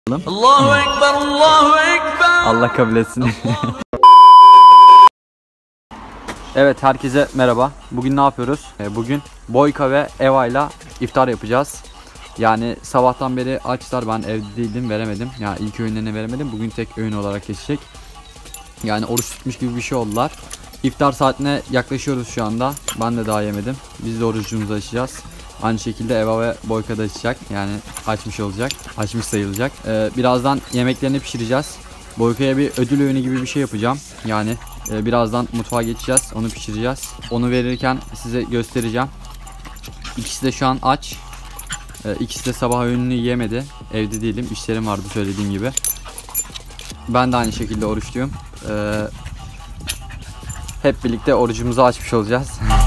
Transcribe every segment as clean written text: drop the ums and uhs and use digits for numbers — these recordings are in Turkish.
Allahu Ekber, Allahu Ekber. Allah kabul etsin. Evet, herkese merhaba. Bugün ne yapıyoruz? Bugün Boyka ve Eva ile iftar yapacağız. Yani sabahtan beri açlar, ben evde değildim, veremedim. Yani ilk öğünlerini veremedim. Bugün tek öğün olarak geçecek. Yani oruç tutmuş gibi bir şey oldular. İftar saatine yaklaşıyoruz şu anda. Ben de daha yemedim. Biz de orucumuzu açacağız. Aynı şekilde Eva ve Boyka da açacak. Yani açmış olacak. Açmış sayılacak. Birazdan yemeklerini pişireceğiz. Boyka'ya bir ödül öğünü gibi bir şey yapacağım. Yani birazdan mutfağa geçeceğiz. Onu pişireceğiz. Onu verirken size göstereceğim. İkisi de şu an aç. İkisi de sabah öğününü yemedi. Evde değilim. İşlerim vardı söylediğim gibi. Ben de aynı şekilde oruçluyum. Hep birlikte orucumuzu açmış olacağız.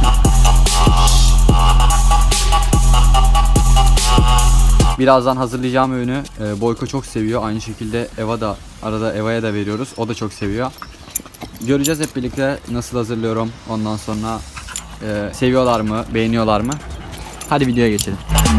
Birazdan hazırlayacağım öğünü Boyka çok seviyor. Aynı şekilde Eva da, arada Eva'ya da veriyoruz. O da çok seviyor. Göreceğiz hep birlikte nasıl hazırlıyorum. Ondan sonra seviyorlar mı, beğeniyorlar mı? Hadi videoya geçelim.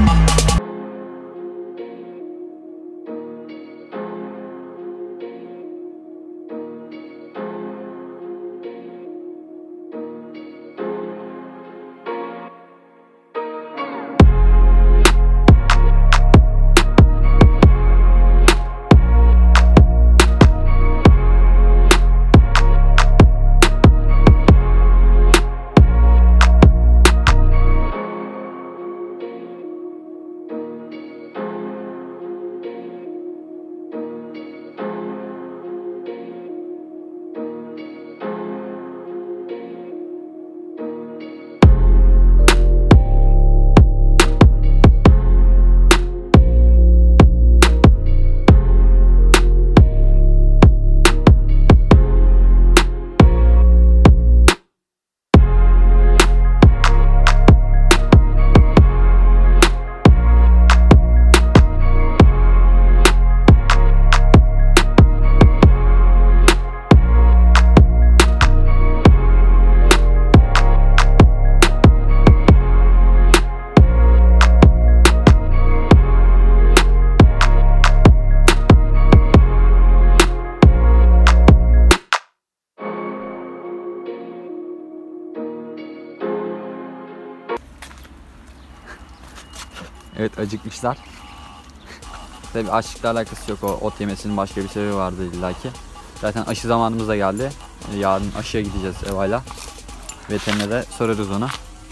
Evet, acıkmışlar. Tabii açlıkla alakası yok, o ot yemesinin başka bir sebebi vardı illaki. Zaten aşı zamanımız da geldi. Yarın aşıya gideceğiz Eva'yla. Veterinere sorarız ona.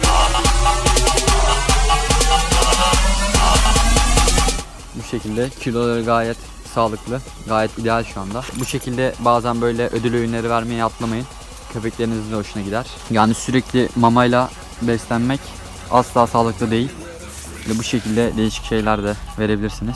Bu şekilde kiloları gayet sağlıklı, gayet ideal şu anda. Bu şekilde bazen böyle ödül öğünleri vermeye atlamayın. Köpeklerinizin de hoşuna gider. Yani sürekli mamayla beslenmek asla sağlıklı değil. Bu şekilde değişik şeyler de verebilirsiniz.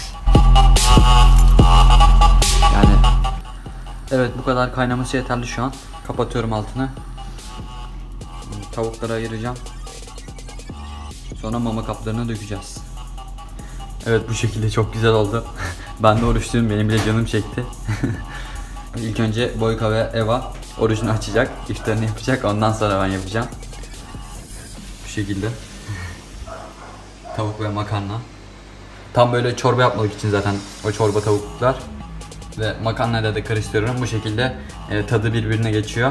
Yani evet, bu kadar kaynaması yeterli şu an. Kapatıyorum altını. Tavukları ayıracağım. Sonra mama kaplarına dökeceğiz. Evet, bu şekilde çok güzel oldu. Ben de oruçluyum, benim bile canım çekti. İlk önce Boyka ve Eva orucunu açacak, iftarını yapacak. Ondan sonra ben yapacağım. Bu şekilde. Tavuk ve makarna. Tam böyle çorba yapmak için zaten o çorba tavuklar. Ve makarnayla da karıştırıyorum. Bu şekilde tadı birbirine geçiyor.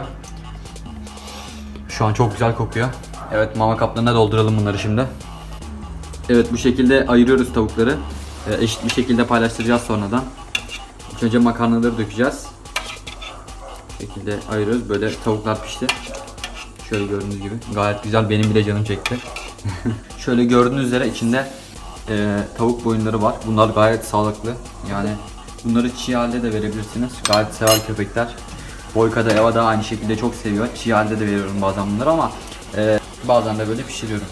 Şu an çok güzel kokuyor. Evet, mama kaplarına dolduralım bunları şimdi. Evet, bu şekilde ayırıyoruz tavukları. Eşit bir şekilde paylaştıracağız sonradan. İlk önce makarnaları dökeceğiz. Bu şekilde ayırıyoruz. Böyle tavuklar pişti. Şöyle gördüğünüz gibi. Gayet güzel, benim bile canım çekti. Şöyle gördüğünüz üzere içinde tavuk boyunları var. Bunlar gayet sağlıklı. Yani bunları çiğ halde de verebilirsiniz. Gayet sever köpekler. Boyka da Eva da aynı şekilde çok seviyor. Çiğ halde de veriyorum bazen bunları ama bazen de böyle pişiriyorum.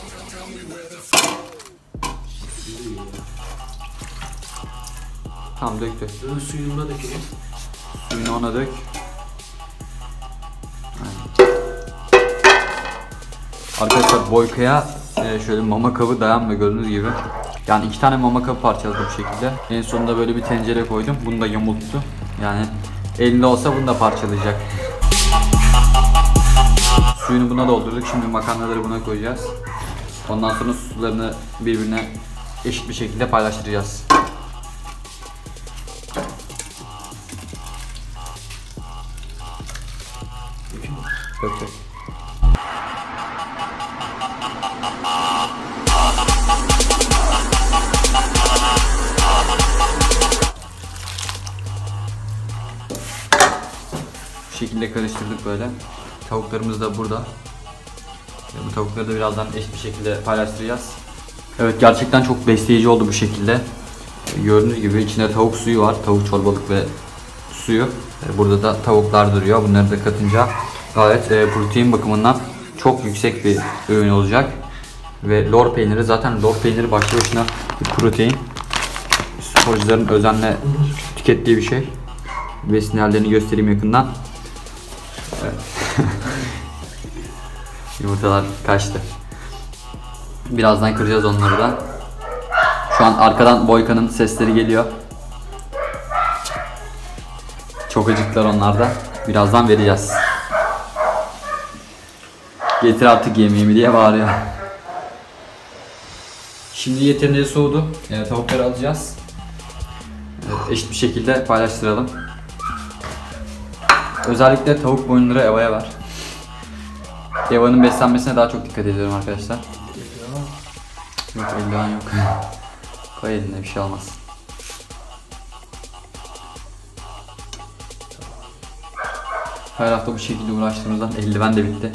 Tamam, döktü. Suyunu da dökelim. Suyunu ona dök. Arkadaşlar, Boyka'ya şöyle mama kabı dayanmıyor gördüğünüz gibi. Yani 2 tane mama kabı parçaladım bu şekilde. En sonunda böyle bir tencere koydum. Bunu da yamulttu. Yani elinde olsa bunu da parçalayacak. Suyunu buna doldurduk. Şimdi makarnaları buna koyacağız. Ondan sonra sularını birbirine eşit bir şekilde paylaştıracağız. Dök dök. Bu şekilde karıştırdık böyle. Tavuklarımız da burada. Bu tavukları da birazdan eşit bir şekilde paylaştıracağız. Evet, gerçekten çok besleyici oldu bu şekilde. Gördüğünüz gibi içinde tavuk suyu var. Tavuk çorbalık ve suyu. Burada da tavuklar duruyor. Bunları da katınca gayet protein bakımından çok yüksek bir öğün olacak. Ve lor peyniri, zaten lor peyniri başlı başına bir protein. Sporcuların özenle tükettiği bir şey. Besin değerlerini göstereyim yakından. Evet. Yumurtalar kaçtı. Birazdan kıracağız onları da. Şu an arkadan Boyka'nın sesleri geliyor. Çok acıktılar onlar da. Birazdan vereceğiz. Getir artık yemeğimi diye bağırıyor. Şimdi yeterince soğudu. Tavukları alacağız. Evet, eşit bir şekilde paylaştıralım. Özellikle tavuk boyunları Eva'ya ver. Eva'nın beslenmesine daha çok dikkat ediyorum arkadaşlar. Yok, eldiven yok. Koy eline, bir şey olmaz. Her hafta bu şekilde uğraştığımızdan eldiven de bitti.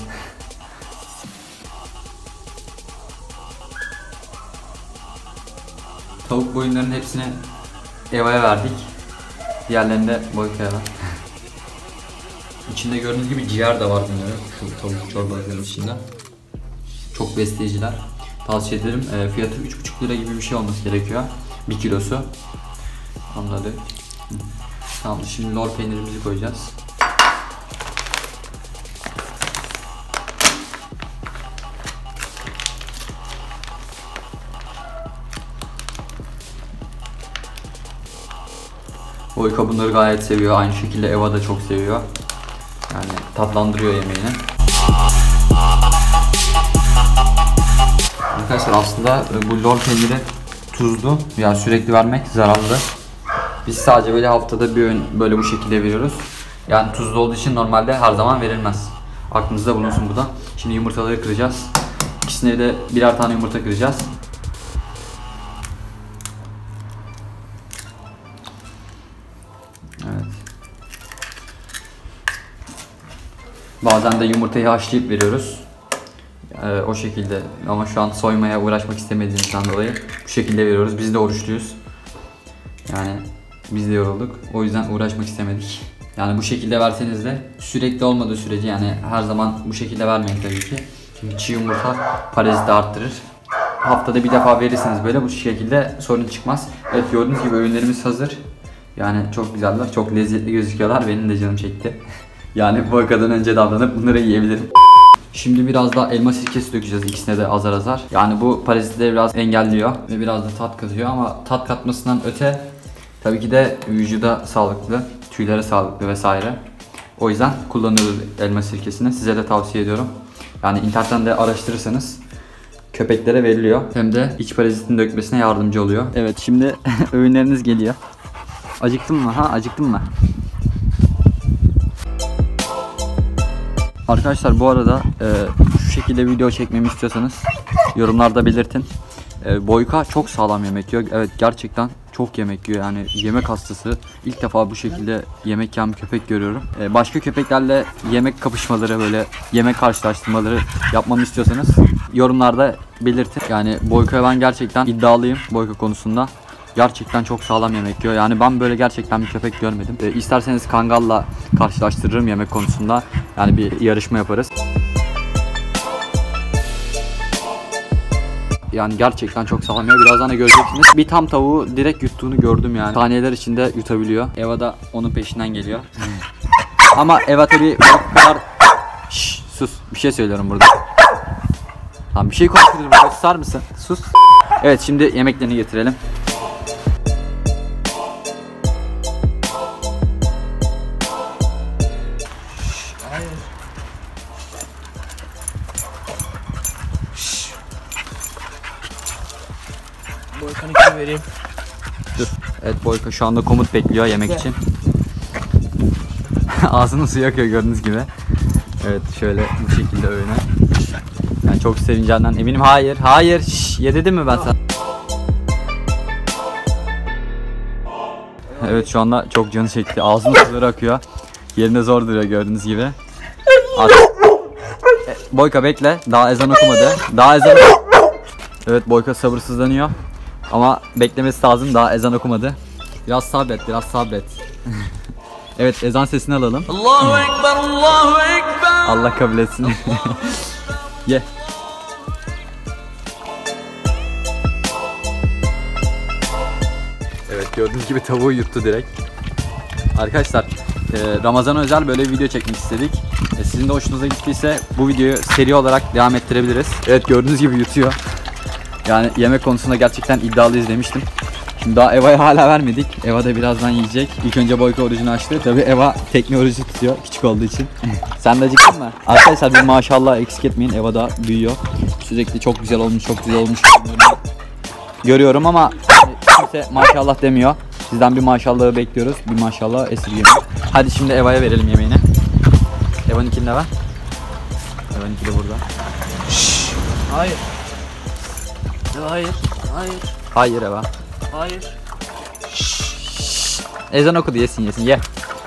Tavuk boyunlarının hepsini Eva'ya verdik. Diğerlerini de Boyka'ya ver. İçinde gördüğünüz gibi ciğer de var bunların. Şu tavuk çorbalarının içinde. Çok besleyiciler. Tavsiye ederim. Fiyatı 3,5 lira gibi bir şey olması gerekiyor. 1 kilosu. Anladık. Tamam, şimdi lor peynirimizi koyacağız. Boyka bunları gayet seviyor. Aynı şekilde Eva da çok seviyor. Yani tatlandırıyor yemeğini. Arkadaşlar aslında bu lor peyniri tuzlu. Yani sürekli vermek zararlı. Biz sadece böyle haftada bir öğün böyle bu şekilde veriyoruz. Yani tuzlu olduğu için normalde her zaman verilmez. Aklınızda bulunsun bu da. Şimdi yumurtaları kıracağız. İkisine de birer tane yumurta kıracağız. Evet. Bazen de yumurtayı haşlayıp veriyoruz. O şekilde, ama şu an soymaya uğraşmak istemediğimizden dolayı bu şekilde veriyoruz. Biz de oruçluyuz. Yani biz de yorulduk. O yüzden uğraşmak istemedik. Yani bu şekilde verseniz de sürekli olmadığı sürece, yani her zaman bu şekilde vermeyin tabii ki. Çünkü çiğ yumurta paraziti arttırır. Haftada bir defa verirseniz böyle bu şekilde sorun çıkmaz. Evet, gördüğünüz gibi öğünlerimiz hazır. Yani çok güzeller, çok lezzetli gözüküyorlar. Benim de canım çekti. Yani Boyka'dan önce davranıp bunları yiyebilirim. Şimdi biraz daha elma sirkesi dökeceğiz ikisine de azar azar. Yani bu parazitleri biraz engelliyor ve biraz da tat katıyor, ama tat katmasından öte tabii ki de vücuda sağlıklı, tüylere sağlıklı vesaire. O yüzden kullanıyoruz elma sirkesini. Size de tavsiye ediyorum. Yani internetten de araştırırsanız köpeklere veriliyor. Hem de iç parazitin dökmesine yardımcı oluyor. Evet, şimdi öğünleriniz geliyor. Acıktın mı? Ha, acıktın mı? Arkadaşlar bu arada şu şekilde video çekmemi istiyorsanız yorumlarda belirtin. Boyka çok sağlam yemek yiyor. Evet, gerçekten çok yemek yiyor. Yani yemek hastası. İlk defa bu şekilde yemek yiyen bir köpek görüyorum. Başka köpeklerle yemek kapışmaları, böyle yemek karşılaştırmaları yapmamı istiyorsanız yorumlarda belirtin. Yani Boyka'ya ben gerçekten iddialıyım Boyka konusunda. Gerçekten çok sağlam yemek yiyor. Yani ben böyle gerçekten bir köpek görmedim. İsterseniz Kangal'la karşılaştırırım yemek konusunda. Yani bir yarışma yaparız. Yani gerçekten çok sağlam yiyor. Birazdan da göreceksiniz. Bir tam tavuğu direkt yuttuğunu gördüm yani. Saniyeler içinde yutabiliyor. Eva da onun peşinden geliyor. Ama Eva tabii o kadar... Şşş, sus. Bir şey söylüyorum burada. Tamam, bir şey konuşuyorum. Susar mısın? Sus. Evet, şimdi yemeklerini getirelim. Boyka'nınkini vereyim. Dur. Evet, Boyka şu anda komut bekliyor yemek için. Ağzının suyu akıyor gördüğünüz gibi. Evet şöyle bu şekilde öğüne. Yani çok sevincenden eminim. Hayır, hayır. Şş, ye dedim mi ben sana? Evet şu anda çok canı çekti. Ağzının suları akıyor. Yerinde zor duruyor gördüğünüz gibi. Boyka bekle. Daha ezan okumadı. Daha ezan. Evet Boyka sabırsızlanıyor. Ama beklemesi lazım. Daha ezan okumadı. Biraz sabret, biraz sabret. Evet ezan sesini alalım. Allahu Ekber, Allahu Ekber. Allah kabul etsin. Ye. Evet gördüğünüz gibi tavuğu yuttu direkt. Arkadaşlar Ramazan'a özel böyle bir video çekmek istedik. Sizin de hoşunuza gittiyse bu videoyu seri olarak devam ettirebiliriz. Evet gördüğünüz gibi yutuyor. Yani yemek konusunda gerçekten iddialıyız demiştim. Şimdi daha Eva'ya hala vermedik. Eva da birazdan yiyecek. İlk önce Boyka orucunu açtı. Tabii Eva tekne orucu tutuyor küçük olduğu için. Sen de acıktın mı? Arkadaşlar bir maşallah eksik etmeyin. Eva da büyüyor. Sürekli çok güzel olmuş, çok güzel olmuş. Görüyorum ama kimse maşallah demiyor. Sizden bir maşallahı bekliyoruz. Bir maşallah esirgemeyin. Hadi şimdi Eva'ya verelim yemeğini. Eva'nınkini de ver. Eva'nınki de burada. Hayır. Hayır. Hayır. Hayır Eva. Hayır. Ezan okudu yesin yesin ye.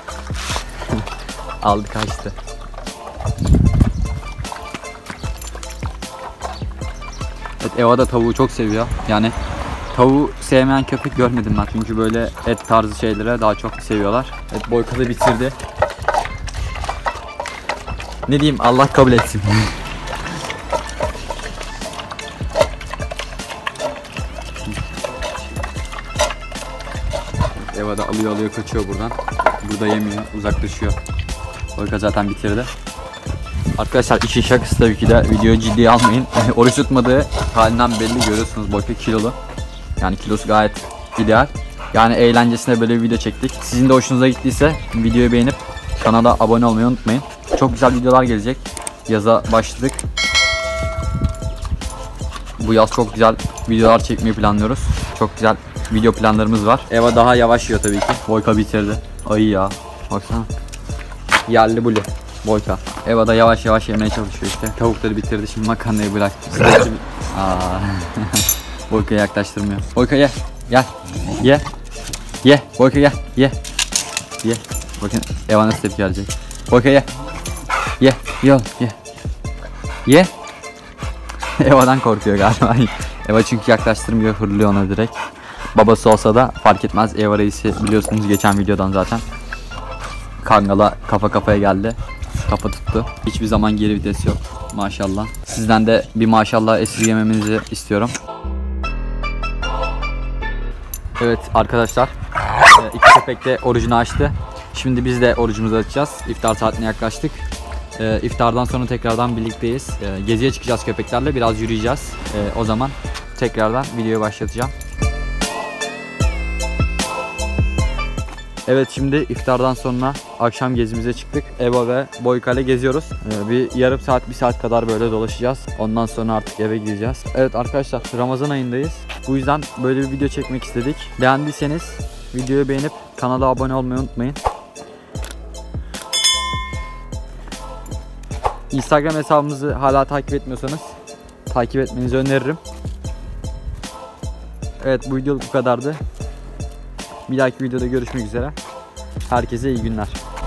Aldı kaçtı. Evet Eva da tavuğu çok seviyor. Yani tavuğu sevmeyen köpek görmedim ben. Çünkü böyle et tarzı şeylere daha çok seviyorlar. Evet Boyka da bitirdi. Ne diyeyim Allah kabul etsin. Eva da alıyor kaçıyor buradan. Burada yemiyor, uzaklaşıyor. Boyka zaten bitirdi. Arkadaşlar işin şakası tabii ki de videoyu ciddiye almayın. Oruç tutmadığı halinden belli görüyorsunuz. Boyka kilolu. Yani kilosu gayet ideal. Yani eğlencesine böyle bir video çektik. Sizin de hoşunuza gittiyse videoyu beğenip kanala abone olmayı unutmayın. Çok güzel videolar gelecek. Yaza başladık. Bu yaz çok güzel videolar çekmeyi planlıyoruz. Çok güzel video planlarımız var. Eva daha yavaş yiyor tabii ki. Boyka bitirdi. Ay ya. Baksana. Yerli buli. Boyka. Eva da yavaş yavaş yemeye çalışıyor işte. Tavukları bitirdi. Şimdi makarnayı bıraktı. Boyka'ya yaklaştırmıyor. Boyka ye. Gel. Ye. Ye. Boyka gel. Ye. Ye. Bakın Eva nasıl tepki verecek. Boyka ye. Ye. Ye. Ye. Ye. Eva'dan korkuyor galiba. Eva çünkü yaklaştırmıyor. Hırlıyor ona direkt. Babası olsa da fark etmez. Eva reisi biliyorsunuz geçen videodan zaten. Kangala kafa kafaya geldi. Kafa tuttu. Hiçbir zaman geri vites yok. Maşallah. Sizden de bir maşallah esirgememizi istiyorum. Evet arkadaşlar. İki köpek de orucunu açtı. Şimdi biz de orucumuzu açacağız. İftar saatine yaklaştık. İftardan sonra tekrardan birlikteyiz. Geziye çıkacağız köpeklerle. Biraz yürüyeceğiz. O zaman tekrardan videoyu başlatacağım. Evet şimdi iftardan sonra akşam gezimize çıktık. Eva ve Boyka ile geziyoruz. Bir yarım saat, bir saat kadar böyle dolaşacağız. Ondan sonra artık eve gideceğiz. Evet arkadaşlar Ramazan ayındayız. Bu yüzden böyle bir video çekmek istedik. Beğendiyseniz videoyu beğenip kanala abone olmayı unutmayın. Instagram hesabımızı hala takip etmiyorsanız takip etmenizi öneririm. Evet bu videoluk bu kadardı. Bir dahaki videoda görüşmek üzere. Herkese iyi günler.